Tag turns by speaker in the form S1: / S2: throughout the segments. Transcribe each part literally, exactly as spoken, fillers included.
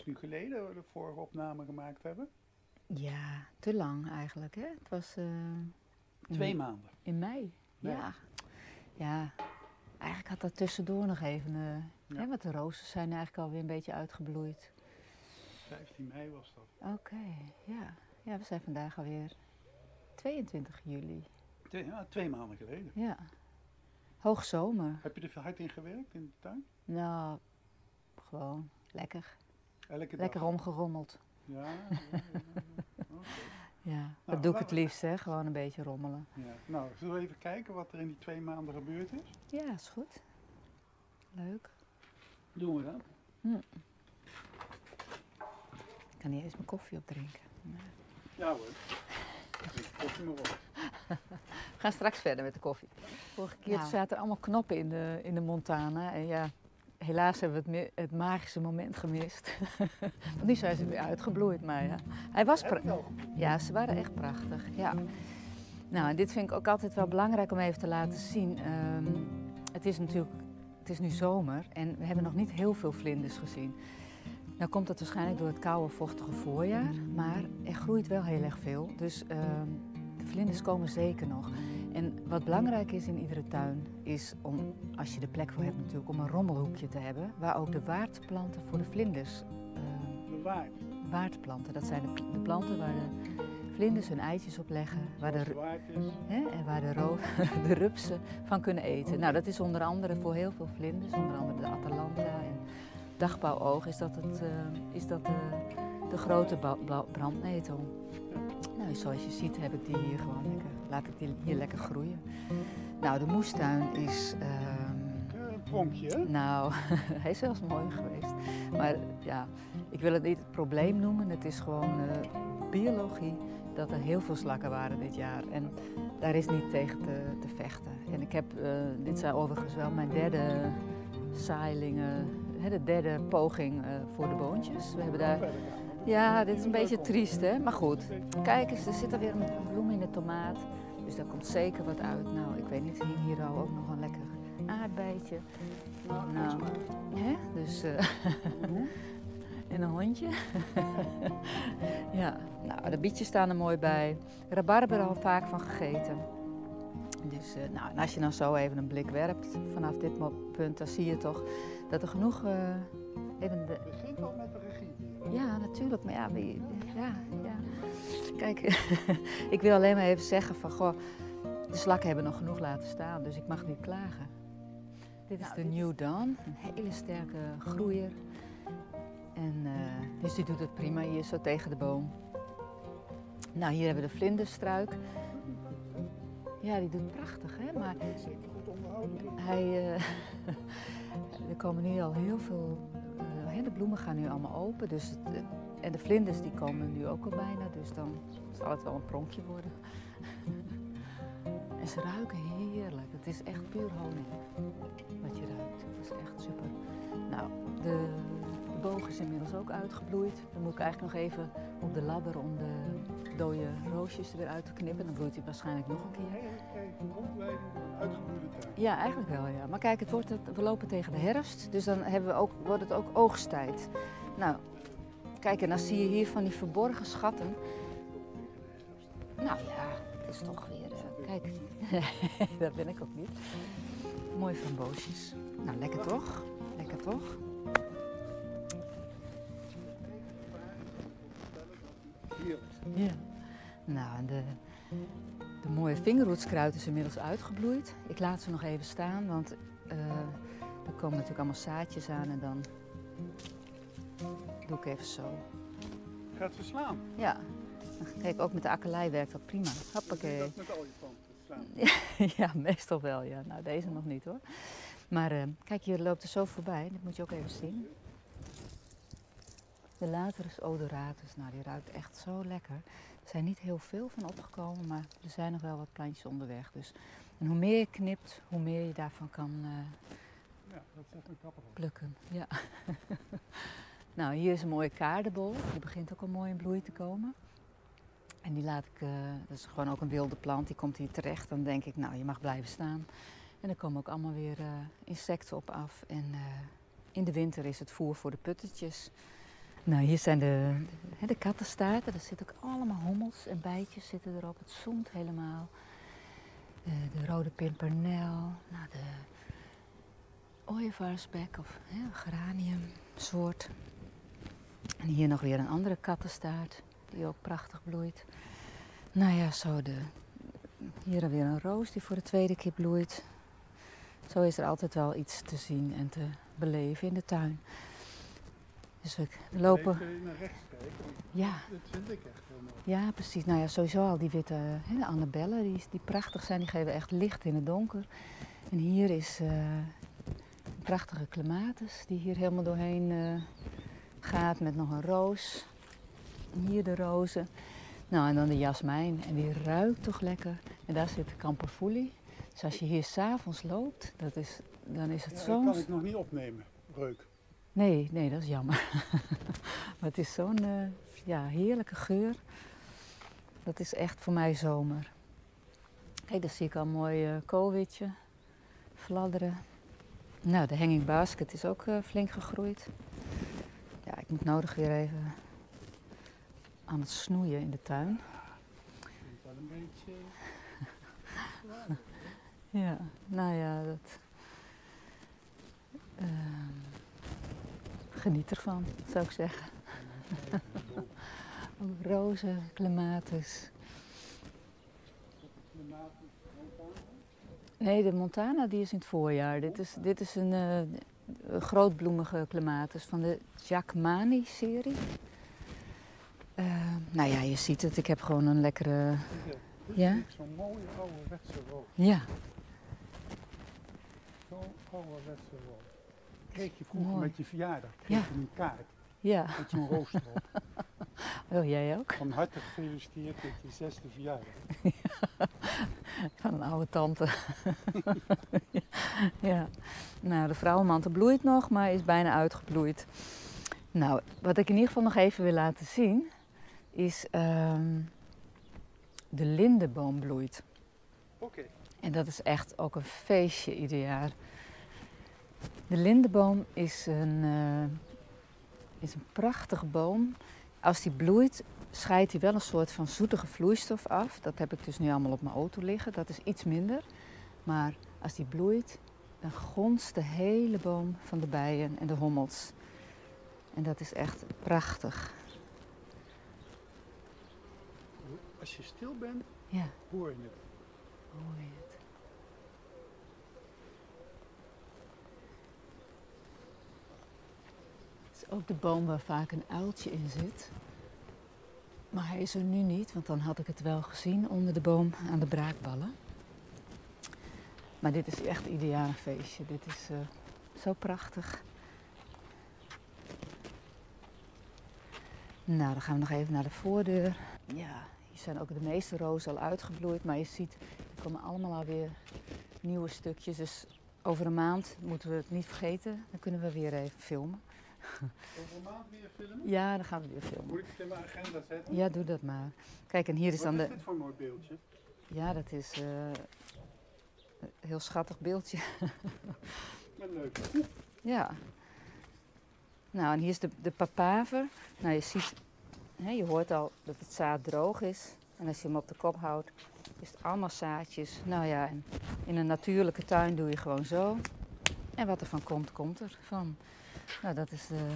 S1: nu geleden we de vorige opname gemaakt hebben?
S2: Ja, te lang eigenlijk, hè? Het was uh,
S1: Twee
S2: in,
S1: maanden.
S2: In mei, nee. ja. Ja, eigenlijk had dat tussendoor nog even, uh, ja. hè, want de rozen zijn eigenlijk alweer een beetje uitgebloeid.
S1: vijftien mei was dat.
S2: Oké, okay, ja. Ja, we zijn vandaag alweer tweeëntwintig juli.
S1: Twee, ja, twee maanden geleden.
S2: Ja. Hoogzomer.
S1: Heb je er veel hard in gewerkt in de tuin?
S2: Nou, gewoon lekker.
S1: Elke
S2: lekker
S1: dag.
S2: omgerommeld.
S1: Ja, ja, ja, ja. Okay.
S2: Ja, dat
S1: nou,
S2: doe ik het liefst, hè? Gewoon een beetje rommelen.
S1: Ja. Nou, zullen we even kijken wat er in die twee maanden gebeurd is?
S2: Ja, is goed. Leuk.
S1: Doen we dat?
S2: Hm. Ik kan niet eens mijn koffie opdrinken. Nee.
S1: Ja hoor. Drink koffie maar op.
S2: We gaan straks verder met de koffie. Vorige keer nou. zaten er allemaal knoppen in de, in de Montana. En ja, helaas hebben we het, het magische moment gemist. Want nu zijn ze weer uitgebloeid, maar ja. Hij was ja, ze waren echt prachtig, ja. Nou, en dit vind ik ook altijd wel belangrijk om even te laten zien. Um, het is natuurlijk, het is nu zomer en we hebben nog niet heel veel vlinders gezien. Nou komt dat waarschijnlijk door het koude, vochtige voorjaar, maar er groeit wel heel erg veel. Dus um, de vlinders komen zeker nog. En wat belangrijk is in iedere tuin, is om, als je de plek voor hebt natuurlijk, om een rommelhoekje te hebben, waar ook de waardplanten voor de vlinders...
S1: Uh, de waard?
S2: Waardplanten, dat zijn de, de planten waar de vlinders hun eitjes op leggen, waar de, hè, en waar de, ro, de rupsen van kunnen eten. Nou, dat is onder andere voor heel veel vlinders, onder andere de Atalanta en dagbouwoog, is dat, het, uh, is dat de, de grote brandnetel. Nou, zoals je ziet heb ik die hier gewoon lekker, laat ik die hier lekker groeien. Nou, de moestuin is... Uh,
S1: een pronkje, hè?
S2: Nou, hij is zelfs mooi geweest. Maar ja, ik wil het niet het probleem noemen, het is gewoon uh, biologie dat er heel veel slakken waren dit jaar. En daar is niet tegen te, te vechten. En ik heb, uh, dit zijn overigens wel mijn derde zaailingen, de derde poging uh, voor de boontjes. We hebben daar... Ja, dit is een beetje triest, hè? Maar goed. Kijk eens, er zit er weer een bloem in de tomaat. Dus daar komt zeker wat uit. Nou, ik weet niet, hing hier al ook nog een lekker aardbeidje. Nou, hè? Dus... Uh, en een hondje. Ja, nou, de bietjes staan er mooi bij. Rabarber al vaak van gegeten. Dus, uh, nou, en als je dan zo even een blik werpt vanaf dit punt, dan zie je toch dat er genoeg... Uh, even de...
S1: Het begint al met de regie.
S2: Ja, natuurlijk. Maar ja, wie, ja, ja. Kijk, ik wil alleen maar even zeggen van, goh, de slakken hebben nog genoeg laten staan, dus ik mag niet klagen. Dit is de New Dawn, een hele sterke groeier. En, uh, dus die doet het prima hier zo tegen de boom. Nou, hier hebben we de vlinderstruik. Ja, die doet prachtig, hè? Maar hij, uh, er komen nu al heel veel, uh, de bloemen gaan nu allemaal open. Dus het, uh, en de vlinders die komen nu ook al bijna, dus dan zal het wel een pronkje worden. En ze ruiken heerlijk. Het is echt puur honing wat je ruikt. Het is echt super. Nou, de, de boog is inmiddels ook uitgebloeid. Dan moet ik eigenlijk nog even op de ladder om de dode roosjes er weer uit te knippen. Dan bloeit hij waarschijnlijk nog een keer.
S1: Een rondleiding door een uitgebloeide tuin.
S2: Ja, eigenlijk wel, ja. Maar kijk, het wordt het, we lopen tegen de herfst, dus dan hebben we ook, wordt het ook oogsttijd. Nou, kijk, en dan zie je hier van die verborgen schatten. Nou ja, het is toch weer... Uh, kijk, dat ben ik ook niet. Mooie framboosjes. Nou, lekker toch? Lekker toch? Ja. Nou, en de, de mooie vingerhoedskruid is inmiddels uitgebloeid. Ik laat ze nog even staan, want uh, er komen natuurlijk allemaal zaadjes aan en dan doe ik even zo.
S1: Gaat ze slaan?
S2: Ja. Kijk, ook met de akkelei werkt dat prima. Hoppakee.
S1: Dat met al je planten slaan?
S2: Ja, meestal wel, ja. Nou, deze nog niet hoor. Maar uh, kijk, hier loopt er zo voorbij. Dat moet je ook even zien. De Lateris odoratus, nou die ruikt echt zo lekker. Er zijn niet heel veel van opgekomen, maar er zijn nog wel wat plantjes onderweg. Dus. En hoe meer je knipt, hoe meer je daarvan kan uh,
S1: ja, dat zegt een kapper op.
S2: Plukken. Ja. Nou, hier is een mooie kaardenbol. Die begint ook al mooi in bloei te komen. En die laat ik, uh, dat is gewoon ook een wilde plant, die komt hier terecht. Dan denk ik, nou je mag blijven staan. En er komen ook allemaal weer uh, insecten op af. En uh, in de winter is het voer voor de puttetjes. Nou, hier zijn de, de, de kattenstaarten. Er zitten ook allemaal hommels en bijtjes zitten erop. Het zoemt helemaal. De, de rode pimpernel. Nou, de ooievaarsbek of hè, geraniumsoort. En hier nog weer een andere kattenstaart die ook prachtig bloeit. Nou ja, zo de... Hier weer een roos die voor de tweede keer bloeit. Zo is er altijd wel iets te zien en te beleven in de tuin. Dus we lopen...
S1: Even naar rechts kijken, want
S2: Ja.
S1: dat vind ik echt heel mooi.
S2: Ja, precies. Nou ja, sowieso al die witte hè, de annabellen, die, die prachtig zijn, die geven echt licht in het donker. En hier is uh, een prachtige clematis die hier helemaal doorheen uh, gaat met nog een roos. En hier de rozen. Nou, en dan de jasmijn. En die ruikt toch lekker. En daar zit de kamperfoelie. Dus als je hier s'avonds loopt, dat is, dan is het
S1: Ja,
S2: zo'n...
S1: dat kan ik nog niet opnemen, reuk.
S2: Nee, nee, dat is jammer. Maar het is zo'n uh, ja, heerlijke geur. Dat is echt voor mij zomer. Kijk, daar zie ik al een mooi uh, koolwitje fladderen. Nou, de hanging basket is ook uh, flink gegroeid. Ja, ik moet nodig weer even aan het snoeien in de tuin.
S1: Ik vind dat een beetje...
S2: Ja, nou ja, dat... Uh, geniet ervan, zou ik zeggen. Rozen, clematis. Nee, de Montana die is in het voorjaar. Dit is, dit is een, uh, een grootbloemige clematis van de Giacometti-serie. Uh, nou ja, je ziet het. Ik heb gewoon een lekkere...
S1: Ja? Dit is zo'n mooie ouderwetse roos.
S2: Ja.
S1: Zo'n ouderwetse roos. Kreeg je vroeger
S2: Mooi.
S1: met je verjaardag kreeg
S2: Ja.
S1: je een kaart
S2: Ja.
S1: met zo'n roos erop.
S2: Oh, jij ook?
S1: Van harte gefeliciteerd met je zesde verjaardag.
S2: Van een oude tante. Ja. Nou, de vrouwenmantel bloeit nog, maar is bijna uitgebloeid. Nou, wat ik in ieder geval nog even wil laten zien, is um, de lindeboom bloeit.
S1: Oké. Okay.
S2: En dat is echt ook een feestje ieder jaar. De lindeboom is een, uh, is een prachtige boom. Als die bloeit, scheidt hij wel een soort van zoetige vloeistof af. Dat heb ik dus nu allemaal op mijn auto liggen. Dat is iets minder. Maar als die bloeit, dan gonst de hele boom van de bijen en de hommels. En dat is echt prachtig.
S1: Als je stil bent,
S2: ja.
S1: hoor je het.
S2: Hoor je het. Het is ook de boom waar vaak een uiltje in zit. Maar hij is er nu niet, want dan had ik het wel gezien onder de boom aan de braakballen. Maar dit is echt ieder jaar een feestje. Dit is uh, zo prachtig. Nou, dan gaan we nog even naar de voordeur. Ja, hier zijn ook de meeste rozen al uitgebloeid. Maar je ziet, er komen allemaal alweer nieuwe stukjes. Dus over een maand moeten we het niet vergeten. Dan kunnen we weer even filmen.
S1: Over een maand weer filmen?
S2: Ja, dan gaan we weer filmen.
S1: Moet ik het in mijn agenda zetten?
S2: Ja, doe dat maar. Kijk, en hier is
S1: Wat
S2: dan
S1: is
S2: de...
S1: dit voor een mooi beeldje?
S2: Ja, dat is uh, een heel schattig beeldje.
S1: Met leuk.
S2: Ja. Nou, en hier is de, de papaver. Nou, je ziet, hè, je hoort al dat het zaad droog is. En als je hem op de kop houdt, is het allemaal zaadjes. Nou ja, en in een natuurlijke tuin doe je gewoon zo. En wat er van komt, komt er van. Nou, dat is de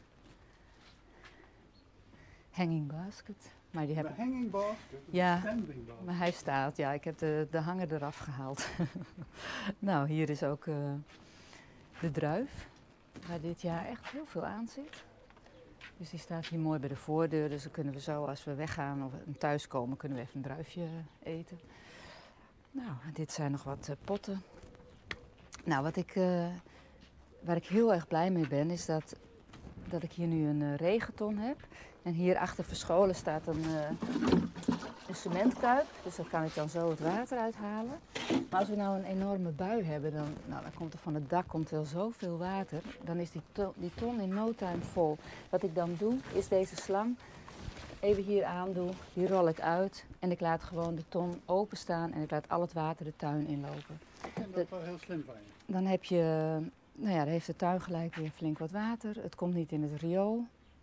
S2: hanging basket. Maar die heb...
S1: De hanging basket,
S2: ja,
S1: de standing basket.
S2: Maar hij staat, ja, ik heb de, de hanger eraf gehaald. Nou, hier is ook uh, de druif, waar dit jaar echt heel veel aan zit. Dus die staat hier mooi bij de voordeur, dus dan kunnen we zo, als we weggaan of thuiskomen, kunnen we even een druifje eten. Nou, dit zijn nog wat uh, potten. Nou, wat ik, uh, waar ik heel erg blij mee ben, is dat, dat ik hier nu een uh, regenton heb. En hier achter verscholen staat een, uh, een cementkuip, dus daar kan ik dan zo het water uithalen. Maar als we nou een enorme bui hebben, dan, nou, dan komt er van het dak komt wel zoveel water. Dan is die ton, die ton in no time vol. Wat ik dan doe, is deze slang even hier aandoen, die rol ik uit en ik laat gewoon de ton openstaan en ik laat al het water de tuin inlopen.
S1: Ik vind dat wel heel slim van je.
S2: Dan heb je, nou ja, dan heeft de tuin gelijk weer flink wat water. Het komt niet in het riool.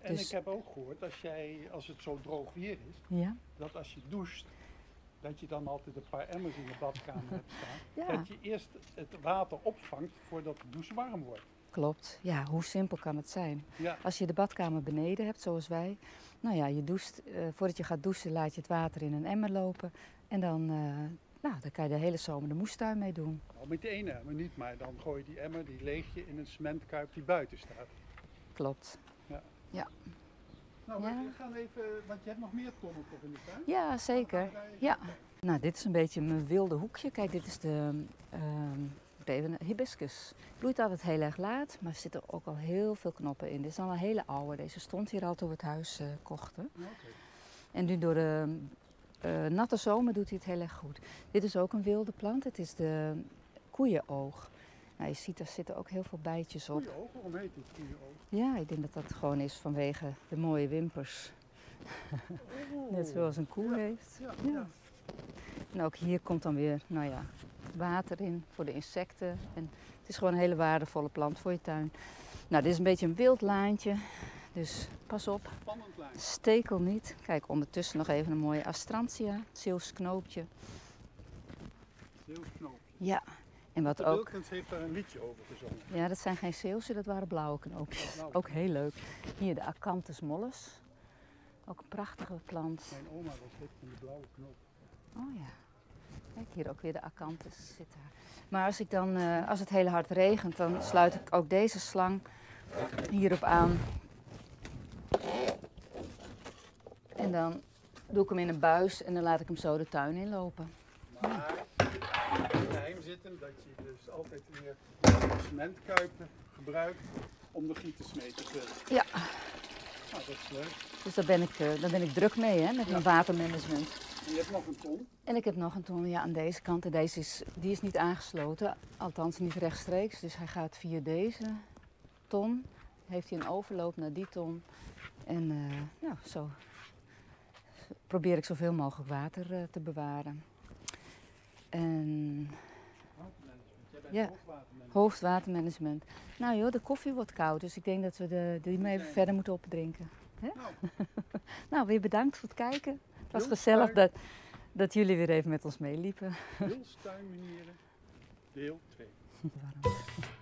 S1: En
S2: Dus-
S1: ik heb ook gehoord, als, jij, als het zo droog weer is,
S2: Ja,
S1: dat als je doucht, dat je dan altijd een paar emmers in de badkamer hebt staan.
S2: Ja.
S1: Dat je eerst het water opvangt voordat de douche warm wordt.
S2: klopt. Ja, hoe simpel kan het zijn?
S1: Ja,
S2: Als je de badkamer beneden hebt, zoals wij, nou ja, je doucht, eh, voordat je gaat douchen laat je het water in een emmer lopen. En dan, eh, nou, dan kan je de hele zomer de moestuin mee doen.
S1: al met de ene emmer niet, maar dan gooi je die emmer, die leeg je in een cementkuip die buiten staat.
S2: Klopt.
S1: Nou,
S2: Ja.
S1: we gaan even, want je hebt nog meer tonnen toch in de tuin?
S2: Ja, zeker. Ja. Nou, dit is een beetje mijn wilde hoekje. Kijk, dit is de ehm, moet even, een hibiscus. Bloeit altijd heel erg laat, maar er zitten ook al heel veel knoppen in. Dit is al een hele oude. Deze stond hier al toen we het huis eh, kochten.
S1: Ja, oké.
S2: En nu door de eh, natte zomer doet hij het heel erg goed. Dit is ook een wilde plant. Het is de koeienoog. Nou, je ziet, er zitten ook heel veel bijtjes op.
S1: Goeie ogen, waarom heet dit goede oog?
S2: Ja, ik denk dat dat gewoon is vanwege de mooie wimpers. Net zoals een koe
S1: Ja.
S2: heeft.
S1: Ja,
S2: Ja.
S1: ja.
S2: En ook hier komt dan weer, nou ja, water in voor de insecten. En het is gewoon een hele waardevolle plant voor je tuin. Nou, dit is een beetje een wild laantje. Dus pas op,
S1: Spannend lijn.
S2: stekel niet. Kijk, ondertussen nog even een mooie astrantia, Zeeuws knoopje.
S1: Zeeuwknoop.
S2: Ja, en wat
S1: De
S2: ook.
S1: Wilkins heeft daar een liedje over gezongen.
S2: Ja, dat zijn geen Zeeuwse, dat waren blauwe knoopjes.
S1: Blauwe.
S2: Ook heel leuk. Hier de Acanthus mollis. Ook een prachtige plant.
S1: Mijn oma was dit van de blauwe knoop.
S2: Oh ja. Kijk, hier ook weer de Acanthus zit daar. Maar als, ik dan, eh, als het heel hard regent, dan sluit ik ook deze slang hierop aan. En dan doe ik hem in een buis en dan laat ik hem zo de tuin inlopen.
S1: Maar het geheim zit hem dat je dus altijd weer de cementkuipen gebruikt om de gieters mee te vullen.
S2: Ja,
S1: Nou, dat is leuk.
S2: dus daar ben ik, eh, daar ben ik druk mee hè, met
S1: Ja.
S2: mijn watermanagement.
S1: En je hebt nog een ton.
S2: En ik heb nog een ton ja, aan deze kant. En deze is, die is niet aangesloten, althans niet rechtstreeks. Dus hij gaat via deze ton. Heeft hij een overloop naar die ton. En eh, nou, zo probeer ik zoveel mogelijk water eh, te bewaren. En
S1: Watermanagement. Jij bent
S2: Ja.
S1: hoogwatermanagement.
S2: hoofdwatermanagement. Nou joh, de koffie wordt koud, dus ik denk dat we de, die maar even
S1: Nee.
S2: verder moeten opdrinken.
S1: Nou,
S2: Nou, weer bedankt voor het kijken. Het was
S1: Heel
S2: gezellig
S1: fijn.
S2: dat, dat jullie weer even met ons meeliepen.
S1: Wilstuinmanieren, deel twee.
S2: Warm.